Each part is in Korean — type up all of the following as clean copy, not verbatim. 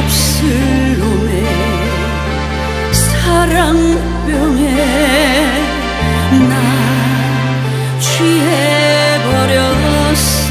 몹쓸 놈의 사랑병에 나 취해버렸어.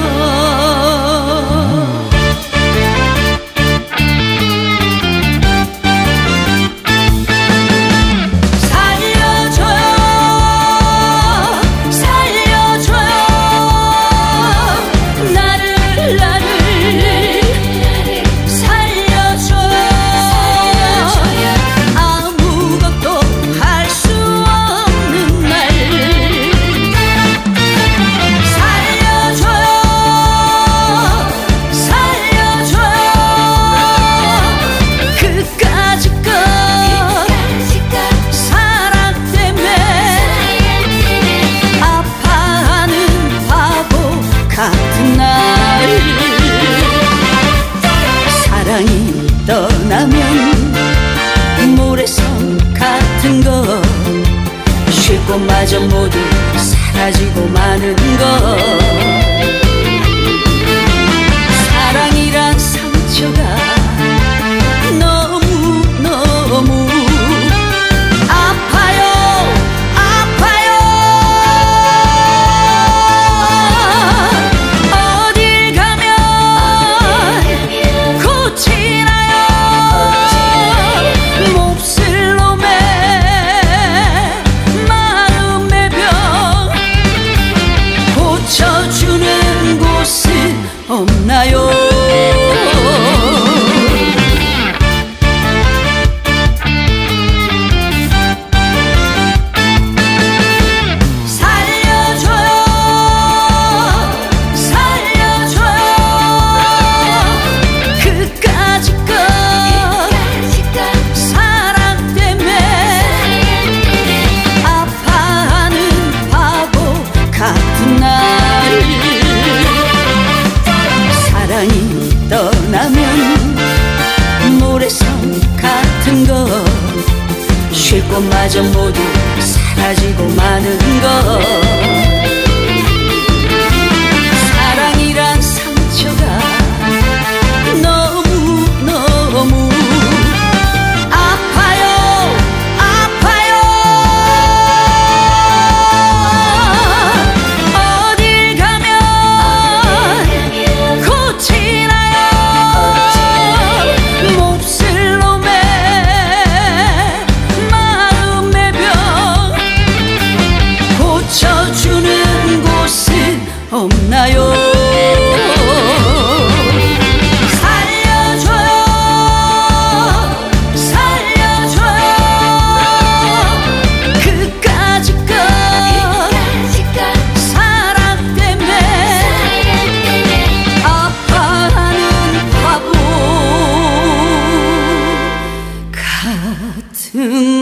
사랑이 떠나면 모래성 같은 거 쉴 곳마저 모두 사라지고 마는 거. 사랑이란 상처가 너무너무 아파요, 아파요. 어딜 가면 고치나요. 몹쓸 놈의 마음의 병 고쳐주는 곳은 없나요. 사랑이 떠나면 모래성 같은 거 쉴 곳마저 모두 사라지고 마는 거. 사랑이란 상처가 너무너무 아파요, 아파요. 어딜 가면 고치나요. 몹쓸 놈의 마음의 병 고쳐주는 곳은 없나요. 살려줘요, 살려줘요. 그까짓 것 사랑 때문에 아파하는 바보 같은